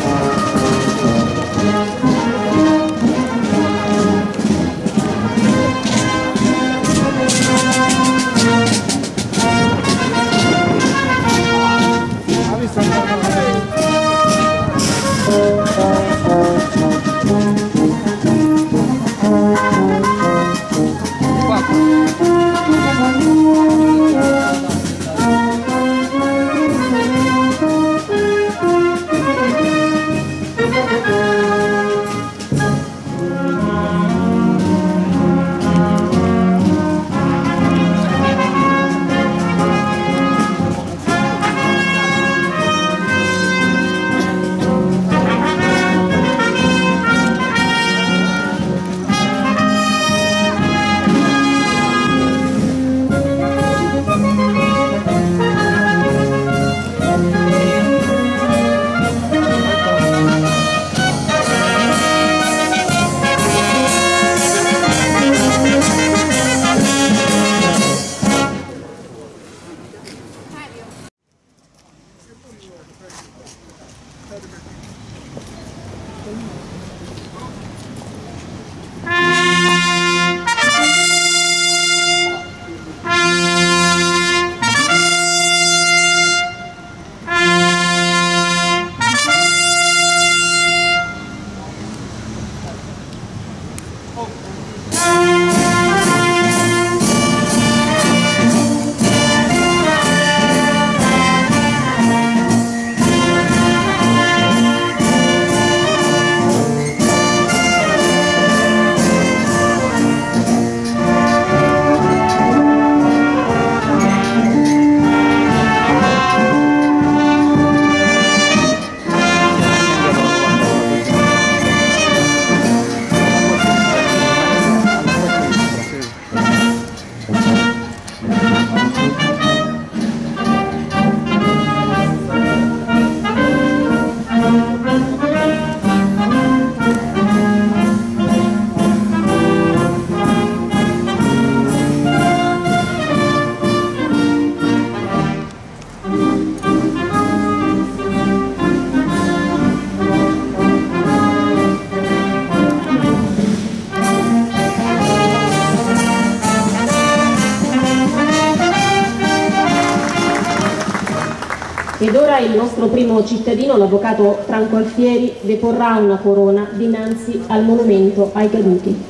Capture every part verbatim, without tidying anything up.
Ed ora il nostro primo cittadino, l'avvocato Franco Alfieri, deporrà una corona dinanzi al monumento ai caduti.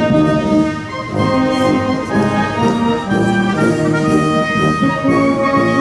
Thank you.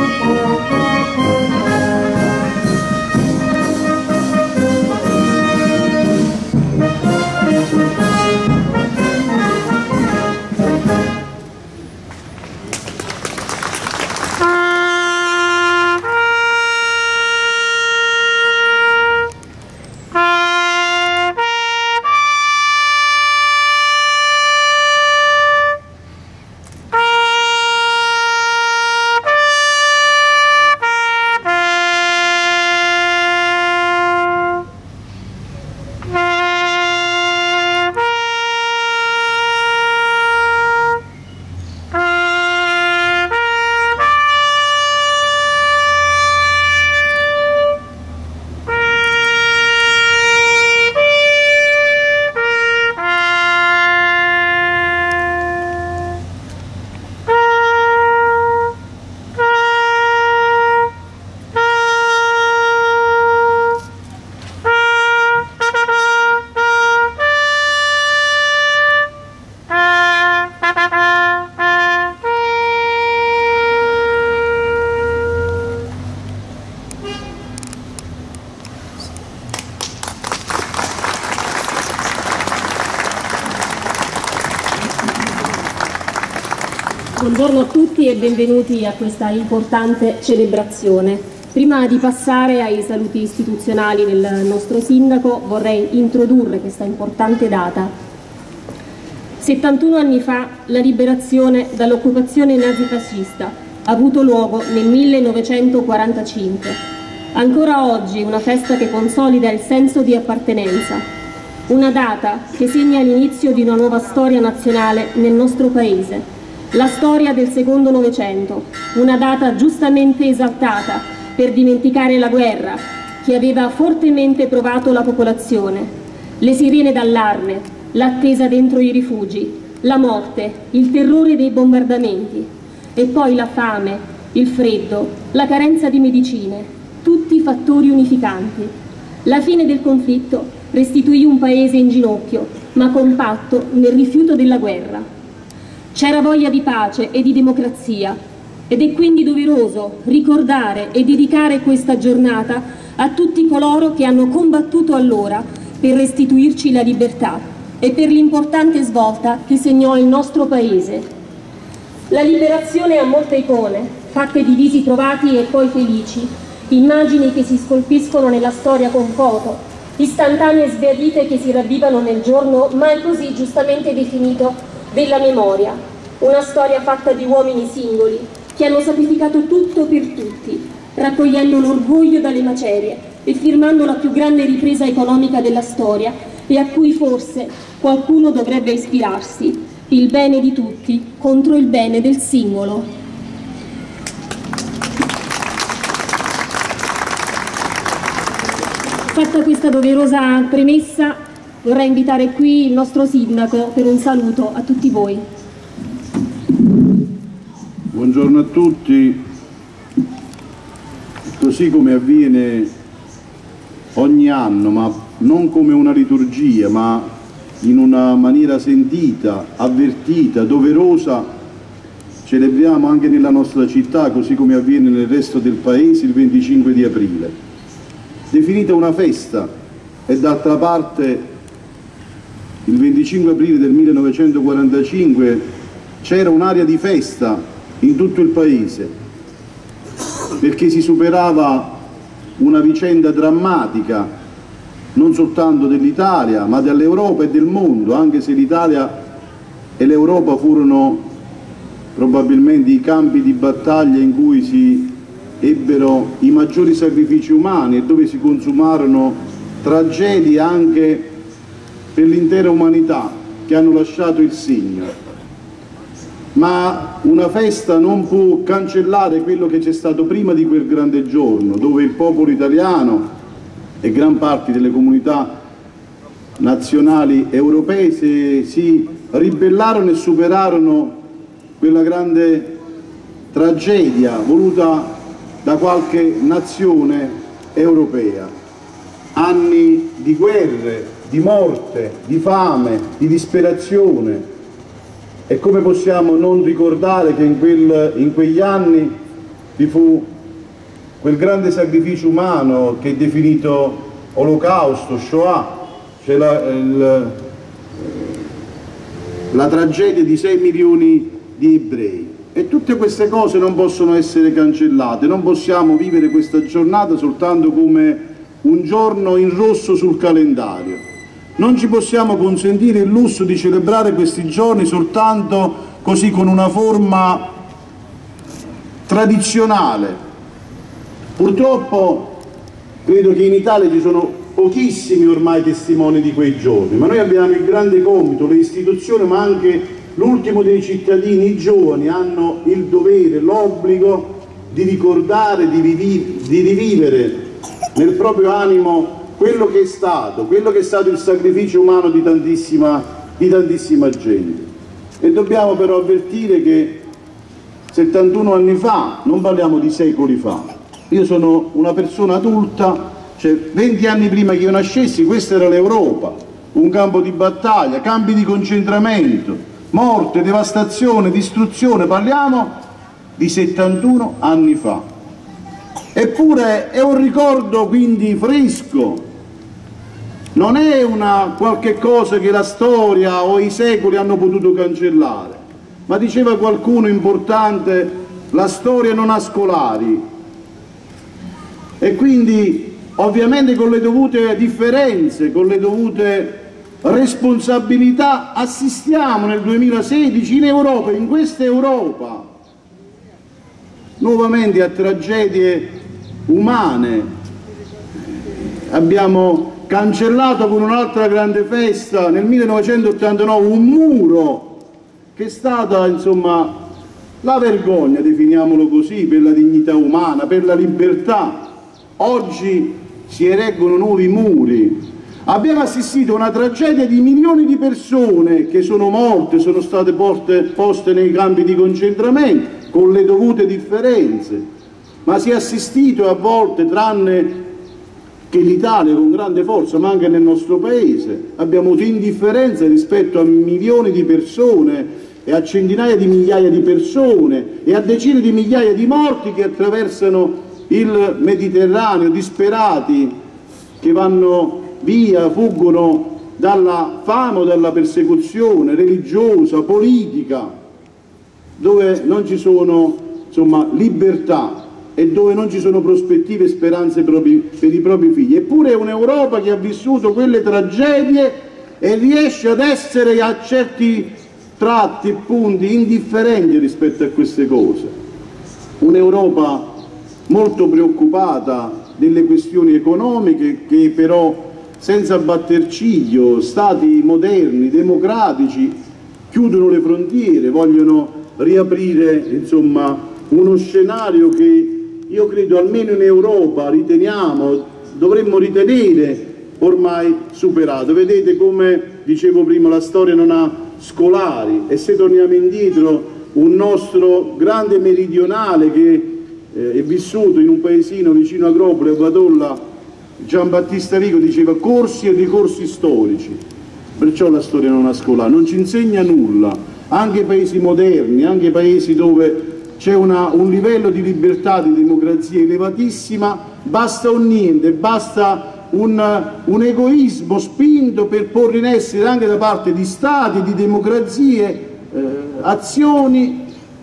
Buongiorno a tutti e benvenuti a questa importante celebrazione. Prima di passare ai saluti istituzionali del nostro sindaco, vorrei introdurre questa importante data. settantuno anni fa la liberazione dall'occupazione nazifascista ha avuto luogo nel millenovecentoquarantacinque. Ancora oggi una festa che consolida il senso di appartenenza, una data che segna l'inizio di una nuova storia nazionale nel nostro Paese. La storia del secondo Novecento, una data giustamente esaltata per dimenticare la guerra che aveva fortemente provato la popolazione, le sirene d'allarme, l'attesa dentro i rifugi, la morte, il terrore dei bombardamenti e poi la fame, il freddo, la carenza di medicine, tutti fattori unificanti. La fine del conflitto restituì un paese in ginocchio, ma compatto nel rifiuto della guerra. C'era voglia di pace e di democrazia ed è quindi doveroso ricordare e dedicare questa giornata a tutti coloro che hanno combattuto allora per restituirci la libertà e per l'importante svolta che segnò il nostro Paese. La liberazione ha molte icone, fatte di visi trovati e poi felici, immagini che si scolpiscono nella storia con foto, istantanee sbiadite che si ravvivano nel giorno mai così giustamente definito della memoria, una storia fatta di uomini singoli che hanno sacrificato tutto per tutti, raccogliendo l'orgoglio dalle macerie e firmando la più grande ripresa economica della storia e a cui forse qualcuno dovrebbe ispirarsi, il bene di tutti contro il bene del singolo. Fatta questa doverosa premessa, vorrei invitare qui il nostro sindaco per un saluto a tutti voi. Buongiorno a tutti. Così come avviene ogni anno, ma non come una liturgia, ma in una maniera sentita, avvertita, doverosa, celebriamo anche nella nostra città, così come avviene nel resto del Paese, il venticinque di aprile. Definita una festa, e d'altra parte il venticinque aprile del millenovecentoquarantacinque c'era un'aria di festa in tutto il Paese, perché si superava una vicenda drammatica, non soltanto dell'Italia, ma dell'Europa e del mondo, anche se l'Italia e l'Europa furono probabilmente i campi di battaglia in cui si ebbero i maggiori sacrifici umani e dove si consumarono tragedie anche per l'intera umanità che hanno lasciato il segno. Ma una festa non può cancellare quello che c'è stato prima di quel grande giorno, dove il popolo italiano e gran parte delle comunità nazionali europee si, si ribellarono e superarono quella grande tragedia voluta da qualche nazione europea. Anni di guerre, di morte, di fame, di disperazione. E come possiamo non ricordare che in, quel, in quegli anni vi fu quel grande sacrificio umano che è definito Olocausto, Shoah, cioè la, il, la tragedia di sei milioni di ebrei. E tutte queste cose non possono essere cancellate, non possiamo vivere questa giornata soltanto come un giorno in rosso sul calendario. Non ci possiamo consentire il lusso di celebrare questi giorni soltanto così con una forma tradizionale. Purtroppo credo che in Italia ci sono pochissimi ormai testimoni di quei giorni, ma noi abbiamo il grande compito, le istituzioni ma anche l'ultimo dei cittadini, i giovani, hanno il dovere, l'obbligo di ricordare, di, di rivivere nel proprio animo quello che è stato, quello che è stato il sacrificio umano di tantissima, di tantissima gente. E dobbiamo però avvertire che settantuno anni fa, non parliamo di secoli fa, io sono una persona adulta, cioè venti anni prima che io nascessi questa era l'Europa, un campo di battaglia, campi di concentramento, morte, devastazione, distruzione, parliamo di settantuno anni fa. Eppure è un ricordo quindi fresco, non è una qualche cosa che la storia o i secoli hanno potuto cancellare, ma diceva qualcuno importante, la storia non ha scolari, e quindi ovviamente con le dovute differenze, con le dovute responsabilità, assistiamo nel duemilasedici in Europa, in questa Europa, nuovamente a tragedie umane. Abbiamo cancellato con un'altra grande festa nel millenovecentottantanove un muro che è stata, insomma, la vergogna, definiamolo così, per la dignità umana, per la libertà. Oggi si eriggono nuovi muri. Abbiamo assistito a una tragedia di milioni di persone che sono morte, sono state poste, poste nei campi di concentramento, con le dovute differenze, ma si è assistito a volte, tranne che l'Italia con grande forza, ma anche nel nostro Paese, abbiamo avuto indifferenza rispetto a milioni di persone e a centinaia di migliaia di persone e a decine di migliaia di morti che attraversano il Mediterraneo, disperati, che vanno via, fuggono dalla fame o dalla persecuzione religiosa, politica, dove non ci sono, insomma, libertà e dove non ci sono prospettive e speranze propri, per i propri figli. Eppure è un'Europa che ha vissuto quelle tragedie e riesce ad essere a certi tratti e punti indifferenti rispetto a queste cose. Un'Europa molto preoccupata delle questioni economiche, che però senza batter ciglio, stati moderni, democratici, chiudono le frontiere, vogliono riaprire, insomma, uno scenario che io credo almeno in Europa riteniamo, dovremmo ritenere ormai superato. Vedete, come dicevo prima, la storia non ha scolari, e se torniamo indietro, un nostro grande meridionale che eh, è vissuto in un paesino vicino a Agropoli, a Vadolla, Giambattista Vico, diceva corsi e ricorsi storici. Perciò la storia non ha scolari, non ci insegna nulla. Anche paesi moderni, anche paesi dove c'è un livello di libertà, di democrazia elevatissima, basta un niente, basta un, un egoismo spinto per porre in essere anche da parte di stati, di democrazie, eh, azioni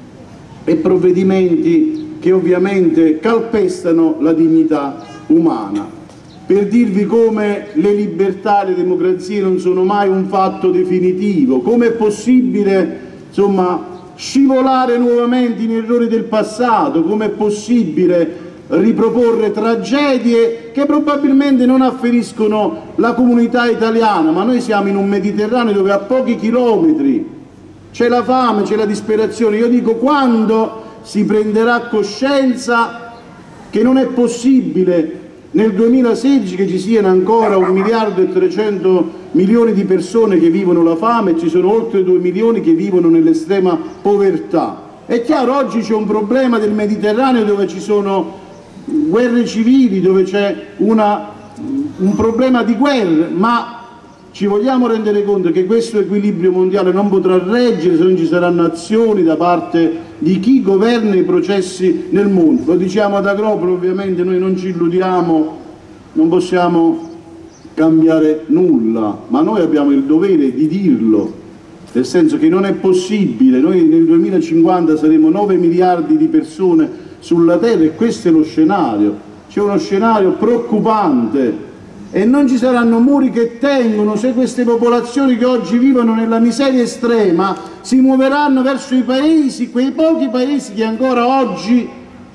e provvedimenti che ovviamente calpestano la dignità umana. Per dirvi come le libertà e le democrazie non sono mai un fatto definitivo, come è possibile, insomma, scivolare nuovamente in errori del passato, come è possibile riproporre tragedie che probabilmente non afferiscono la comunità italiana, ma noi siamo in un Mediterraneo dove a pochi chilometri c'è la fame, c'è la disperazione. Io dico, quando si prenderà coscienza che non è possibile nel duemilasedici che ci siano ancora un miliardo e trecento milioni di persone che vivono la fame e ci sono oltre due milioni che vivono nell'estrema povertà. È chiaro, oggi c'è un problema del Mediterraneo dove ci sono guerre civili, dove c'è una, un problema di guerre, ma ci vogliamo rendere conto che questo equilibrio mondiale non potrà reggere se non ci saranno azioni da parte di chi governa i processi nel mondo. Lo diciamo ad Agropoli, ovviamente noi non ci illudiamo, non possiamo cambiare nulla, ma noi abbiamo il dovere di dirlo, nel senso che non è possibile, noi nel duemilacinquanta saremo nove miliardi di persone sulla Terra e questo è lo scenario, c'è uno scenario preoccupante. E non ci saranno muri che tengono se queste popolazioni che oggi vivono nella miseria estrema si muoveranno verso i paesi, quei pochi paesi che ancora oggi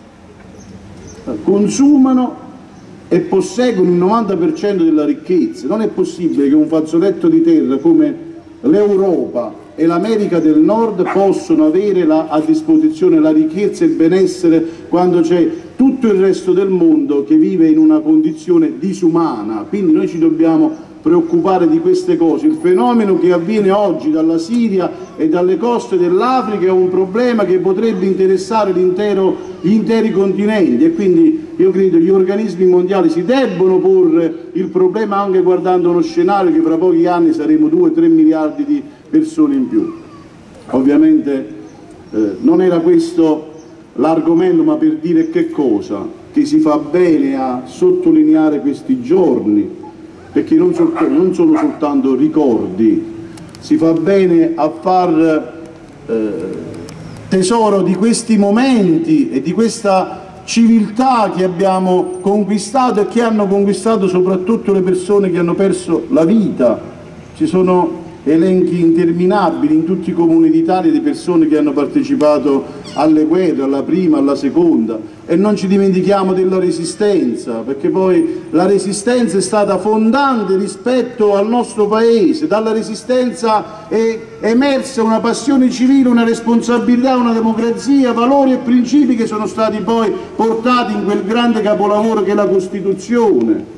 consumano e posseggono il novanta per cento della ricchezza. Non è possibile che un fazzoletto di terra come l'Europa e l'America del Nord possono avere la, a disposizione la ricchezza e il benessere quando c'è tutto il resto del mondo che vive in una condizione disumana. Quindi noi ci dobbiamo preoccupare di queste cose. Il fenomeno che avviene oggi dalla Siria e dalle coste dell'Africa è un problema che potrebbe interessare l'intero, gli interi continenti, e quindi io credo che gli organismi mondiali si debbono porre il problema anche guardando uno scenario che fra pochi anni saremo due tre miliardi di persone in più. Ovviamente eh, non era questo l'argomento, ma per dire che cosa, che si fa bene a sottolineare questi giorni, perché non, sol non sono soltanto ricordi, si fa bene a far eh, tesoro di questi momenti e di questa civiltà che abbiamo conquistato e che hanno conquistato soprattutto le persone che hanno perso la vita. Ci sono elenchi interminabili in tutti i comuni d'Italia di persone che hanno partecipato alle guerre, alla prima, alla seconda, e non ci dimentichiamo della resistenza, perché poi la resistenza è stata fondante rispetto al nostro paese. Dalla resistenza è emersa una passione civile, una responsabilità, una democrazia, valori e principi che sono stati poi portati in quel grande capolavoro che è la Costituzione.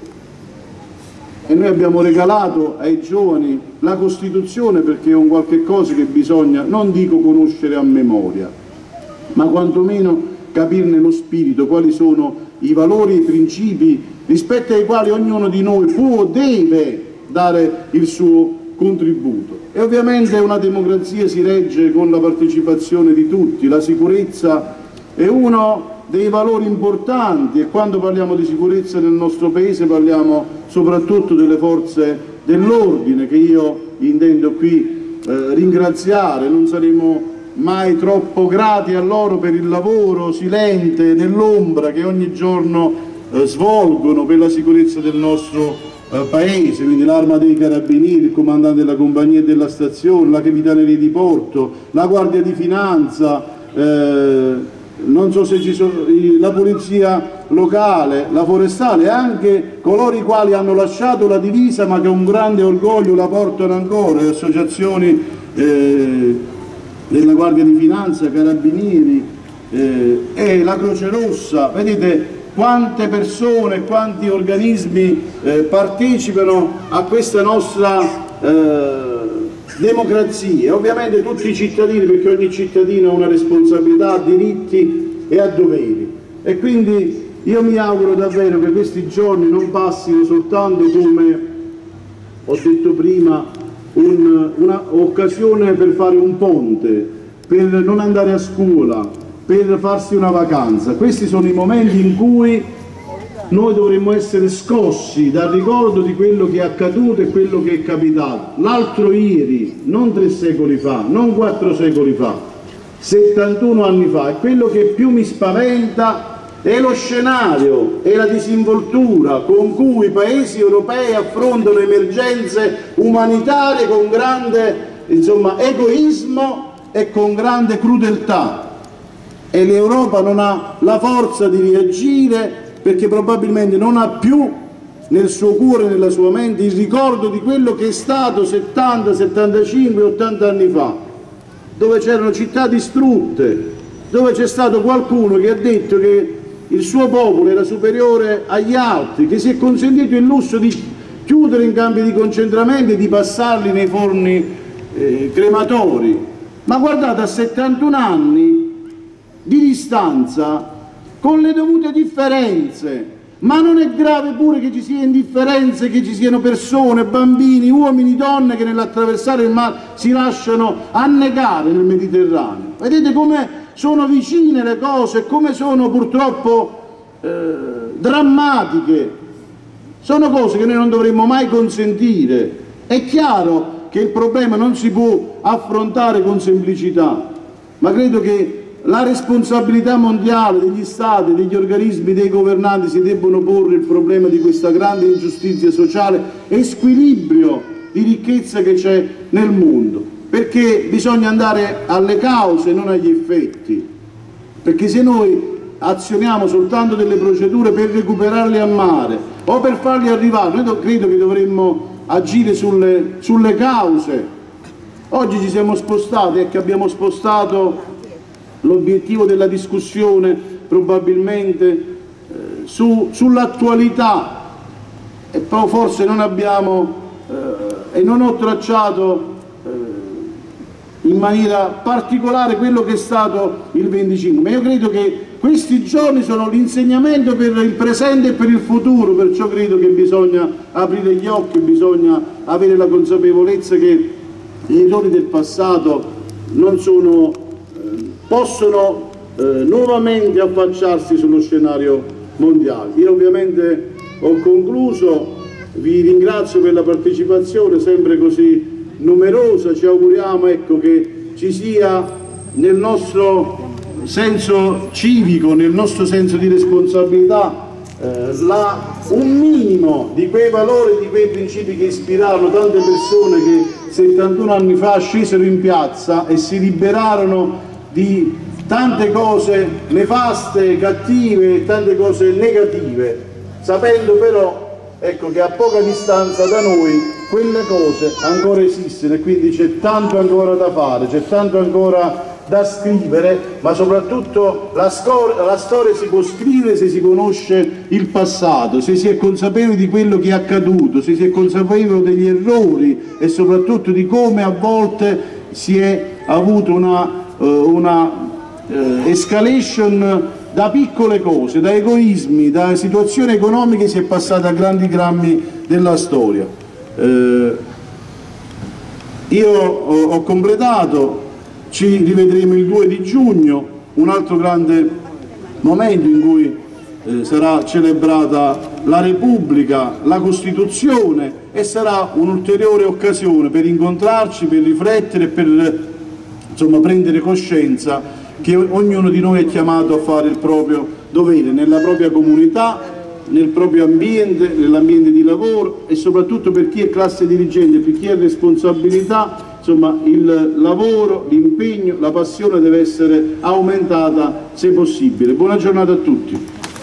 E noi abbiamo regalato ai giovani la Costituzione perché è un qualche cosa che bisogna, non dico conoscere a memoria, ma quantomeno capirne lo spirito, quali sono i valori e i principi rispetto ai quali ognuno di noi può, deve dare il suo contributo. E ovviamente una democrazia si regge con la partecipazione di tutti, la sicurezza è uno dei valori importanti, e quando parliamo di sicurezza nel nostro paese parliamo soprattutto delle forze dell'ordine, che io intendo qui eh, ringraziare. Non saremo mai troppo grati a loro per il lavoro silente nell'ombra che ogni giorno eh, svolgono per la sicurezza del nostro eh, paese, quindi l'Arma dei Carabinieri, il comandante della compagnia e della stazione, la Capitaneria di Porto, la Guardia di Finanza, eh, non so se ci sono la polizia locale, la forestale, anche coloro i quali hanno lasciato la divisa ma che un grande orgoglio la portano ancora, le associazioni eh, della Guardia di Finanza, Carabinieri eh, e la Croce Rossa. Vedete quante persone, quanti organismi eh, partecipano a questa nostra eh, democrazia. Ovviamente tutti i cittadini, perché ogni cittadino ha una responsabilità, ha diritti e ha doveri, e quindi io mi auguro davvero che questi giorni non passino soltanto, come ho detto prima, un'occasione per fare un ponte, per non andare a scuola, per farsi una vacanza. Questi sono i momenti in cui noi dovremmo essere scossi dal ricordo di quello che è accaduto e quello che è capitato. L'altro ieri, non tre secoli fa, non quattro secoli fa, settantuno anni fa, e quello che più mi spaventa è lo scenario e la disinvoltura con cui i paesi europei affrontano emergenze umanitarie con grande, insomma, egoismo e con grande crudeltà. E l'Europa non ha la forza di reagire perché probabilmente non ha più nel suo cuore, nella sua mente, il ricordo di quello che è stato settanta, settantacinque, ottanta anni fa, dove c'erano città distrutte, dove c'è stato qualcuno che ha detto che il suo popolo era superiore agli altri, che si è consentito il lusso di chiudere in campi di concentramento e di passarli nei forni eh, crematori. Ma guardate, a settantuno anni di distanza, con le dovute differenze, ma non è grave pure che ci siano indifferenze, che ci siano persone, bambini, uomini, donne che nell'attraversare il mare si lasciano annegare nel Mediterraneo. Vedete come sono vicine le cose, come sono purtroppo eh, drammatiche. Sono cose che noi non dovremmo mai consentire. È chiaro che il problema non si può affrontare con semplicità, ma credo che la responsabilità mondiale degli Stati, degli organismi, dei governanti si debbono porre il problema di questa grande ingiustizia sociale e squilibrio di ricchezza che c'è nel mondo, perché bisogna andare alle cause, non agli effetti, perché se noi azioniamo soltanto delle procedure per recuperarli a mare o per farli arrivare, noi credo che dovremmo agire sulle, sulle cause. Oggi ci siamo spostati, ecco, abbiamo spostato l'obiettivo della discussione probabilmente eh, su, sull'attualità, e poi forse non abbiamo eh, e non ho tracciato eh, in maniera particolare quello che è stato il venticinque, ma io credo che questi giorni sono l'insegnamento per il presente e per il futuro, perciò credo che bisogna aprire gli occhi, bisogna avere la consapevolezza che gli errori del passato non sono possono eh, nuovamente affacciarsi sullo scenario mondiale. Io ovviamente ho concluso, vi ringrazio per la partecipazione sempre così numerosa, ci auguriamo, ecco, che ci sia nel nostro senso civico, nel nostro senso di responsabilità, eh, la, un minimo di quei valori, di quei principi che ispirarono tante persone che settantuno anni fa scesero in piazza e si liberarono di tante cose nefaste, cattive, tante cose negative, sapendo però, ecco, che a poca distanza da noi quelle cose ancora esistono e quindi c'è tanto ancora da fare, c'è tanto ancora da scrivere, ma soprattutto la, la storia si può scrivere se si conosce il passato, se si è consapevoli di quello che è accaduto, se si è consapevoli degli errori e soprattutto di come a volte si è avuto una, uh, una uh, escalation da piccole cose, da egoismi, da situazioni economiche, si è passata a grandi drammi della storia. Uh, io ho, ho completato. Ci rivedremo il due di giugno, un altro grande momento in cui eh, sarà celebrata la Repubblica, la Costituzione, e sarà un'ulteriore occasione per incontrarci, per riflettere e per insomma, prendere coscienza che ognuno di noi è chiamato a fare il proprio dovere nella propria comunità, nel proprio ambiente, nell'ambiente di lavoro, e soprattutto per chi è classe dirigente, per chi ha responsabilità. Insomma, il lavoro, l'impegno, la passione deve essere aumentata se possibile. Buona giornata a tutti.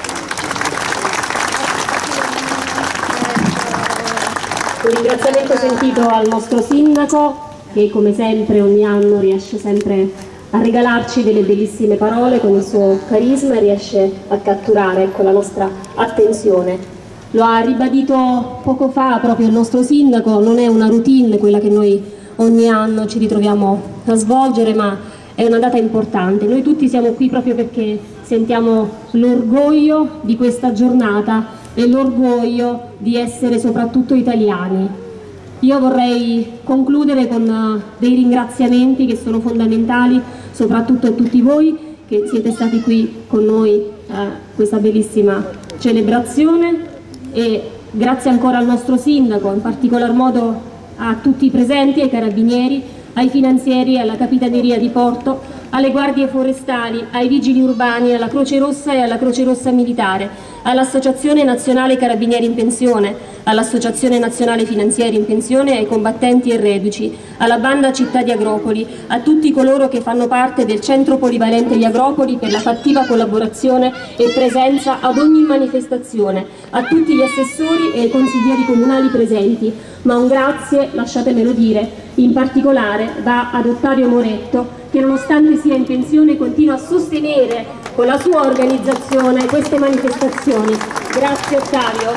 Un ringraziamento sentito al nostro sindaco, che come sempre ogni anno riesce sempre a regalarci delle bellissime parole con il suo carisma e riesce a catturare, ecco, la nostra attenzione. Lo ha ribadito poco fa proprio il nostro sindaco, non è una routine quella che noi ogni anno ci ritroviamo a svolgere, ma è una data importante. Noi tutti siamo qui proprio perché sentiamo l'orgoglio di questa giornata e l'orgoglio di essere soprattutto italiani. Io vorrei concludere con dei ringraziamenti che sono fondamentali soprattutto a tutti voi che siete stati qui con noi a questa bellissima celebrazione, e grazie ancora al nostro sindaco, in particolar modo a tutti i presenti, ai carabinieri, ai finanzieri, alla Capitaneria di Porto, alle guardie forestali, ai vigili urbani, alla Croce Rossa e alla Croce Rossa Militare, all'Associazione Nazionale Carabinieri in Pensione, all'Associazione Nazionale Finanzieri in Pensione e ai combattenti e reduci, alla Banda Città di Agropoli, a tutti coloro che fanno parte del Centro Polivalente di Agropoli per la fattiva collaborazione e presenza ad ogni manifestazione, a tutti gli assessori e i consiglieri comunali presenti, ma un grazie, lasciatemelo dire, in particolare va ad Ottavio Moretto, che nonostante sia in pensione continua a sostenere con la sua organizzazione queste manifestazioni. Grazie Ottavio.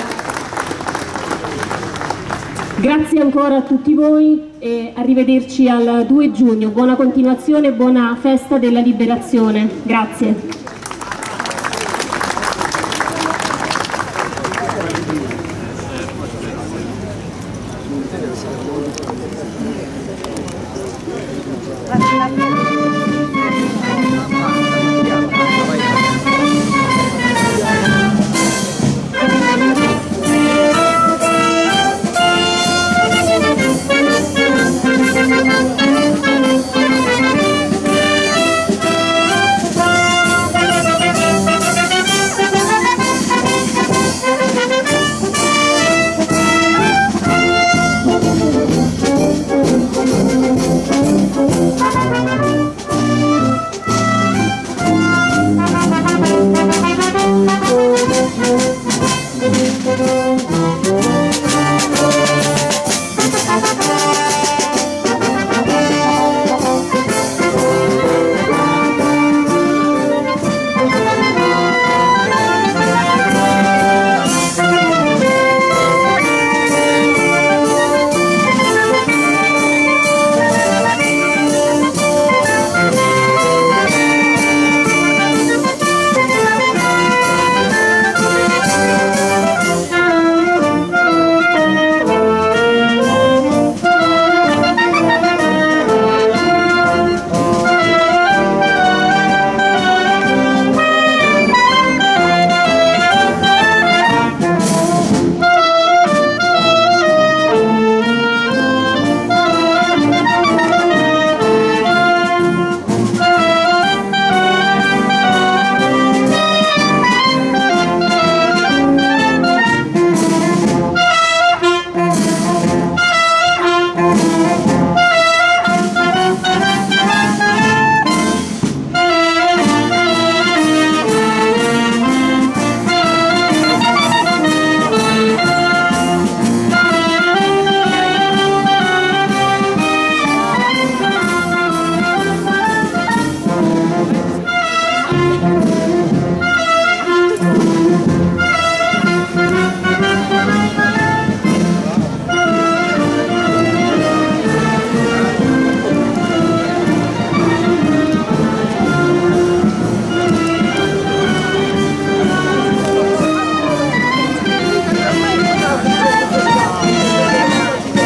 Grazie ancora a tutti voi e arrivederci al due giugno. Buona continuazione e buona festa della liberazione. Grazie.